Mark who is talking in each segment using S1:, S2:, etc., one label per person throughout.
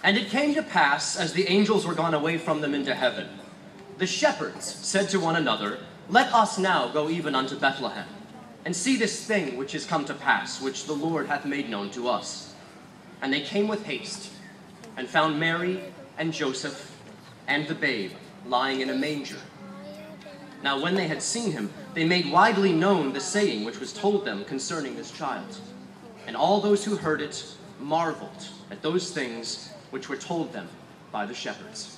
S1: And it came to pass, as the angels were gone away from them into heaven, the shepherds said to one another, Let us now go even unto Bethlehem, and see this thing which is come to pass, which the Lord hath made known to us. And they came with haste, and found Mary and Joseph and the babe lying in a manger. Now when they had seen him, they made widely known the saying which was told them concerning this child. And all those who heard it marveled at those things which were told them by the shepherds.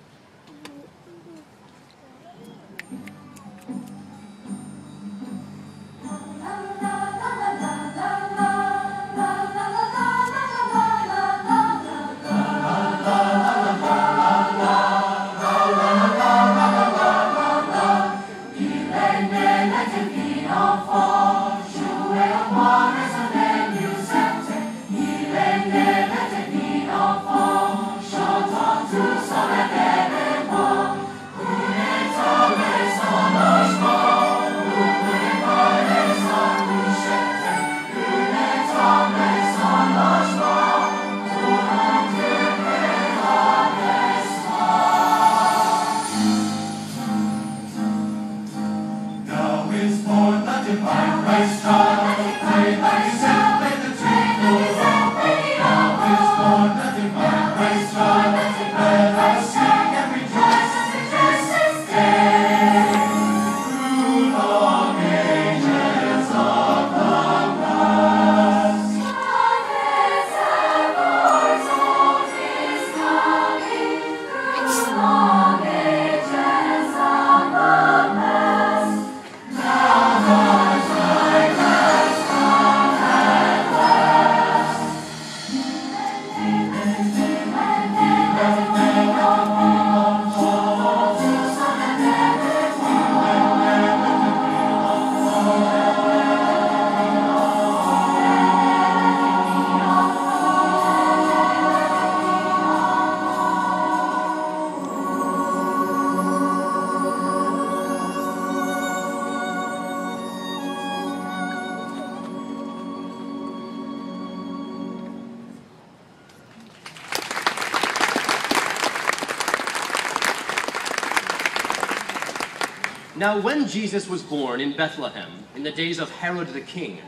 S1: Now when Jesus was born in Bethlehem, in the days of Herod the king,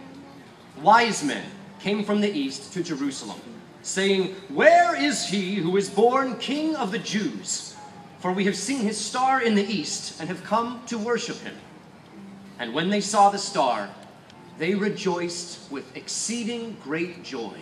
S1: wise men came from the east to Jerusalem, saying, Where is he who is born King of the Jews? For we have seen his star in the east, and have come to worship him. And when they saw the star, they rejoiced with exceeding great joy.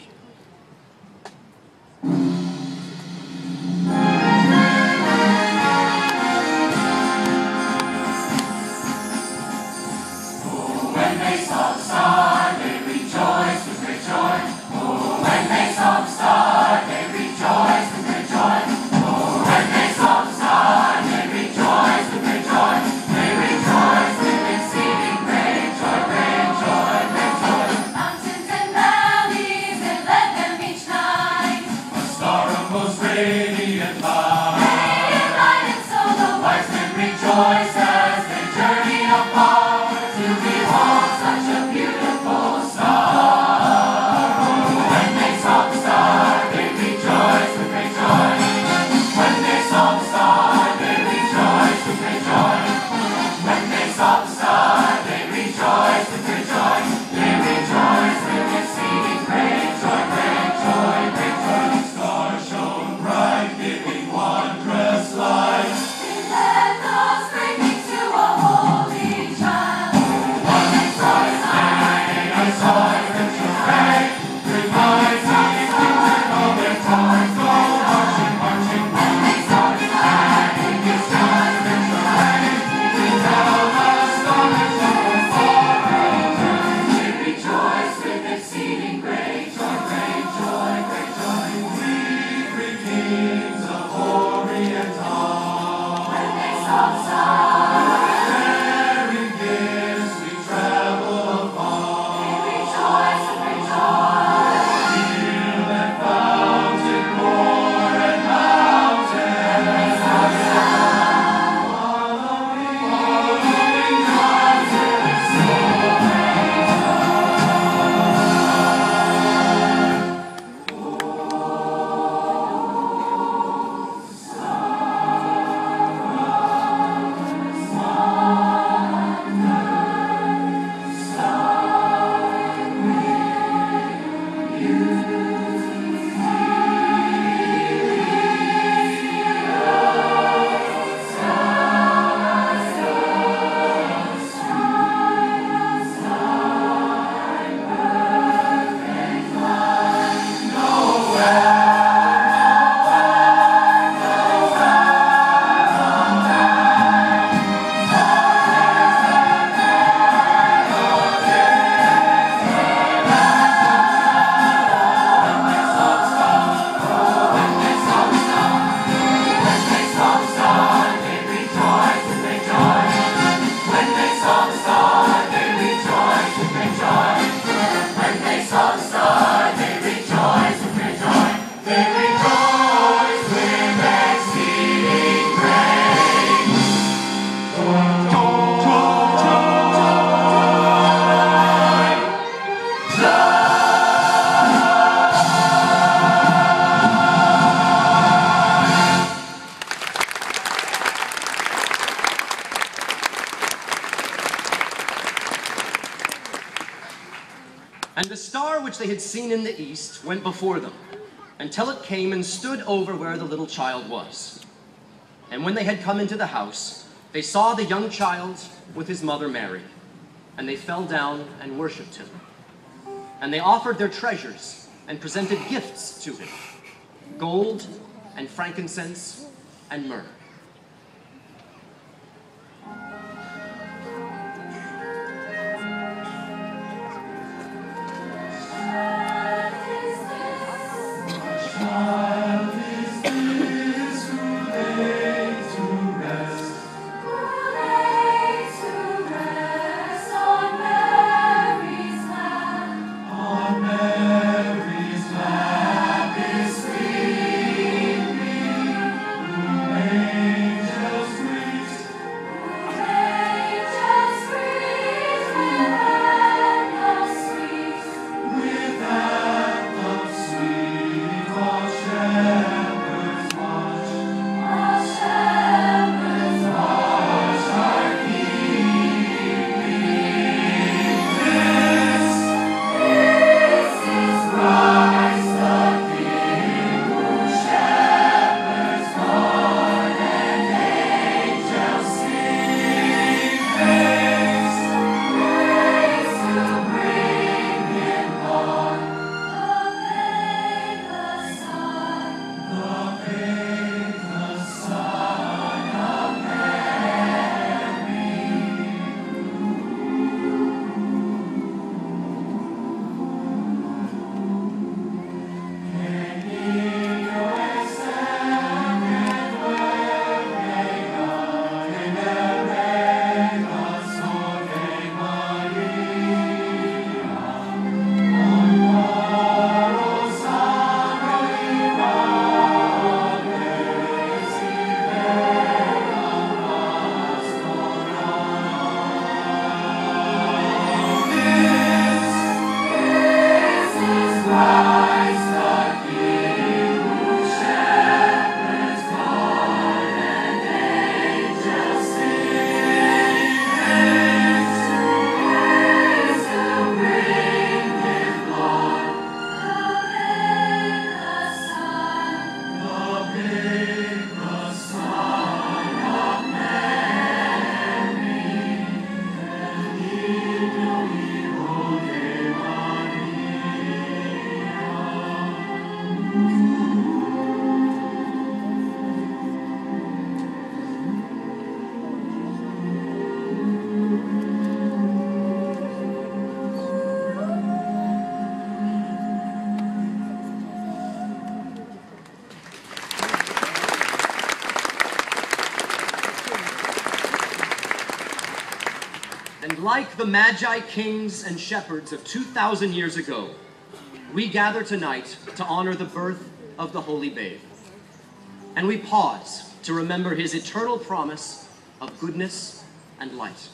S2: Let us bring
S1: which they had seen in the east went before them, until it came and stood over where the little child was. And when they had come into the house, they saw the young child with his mother Mary, and they fell down and worshipped him. And they offered their treasures and presented gifts to him, gold and frankincense and myrrh. And like the Magi kings and shepherds of 2,000 years ago, we gather tonight to honor the birth of the Holy Babe. And we pause to remember his eternal promise of goodness and light.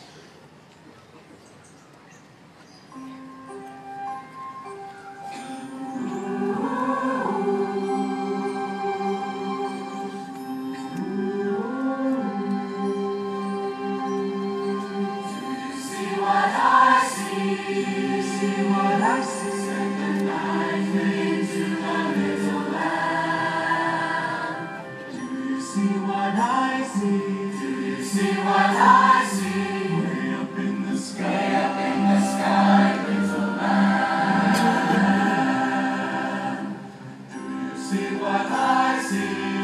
S2: See what I see.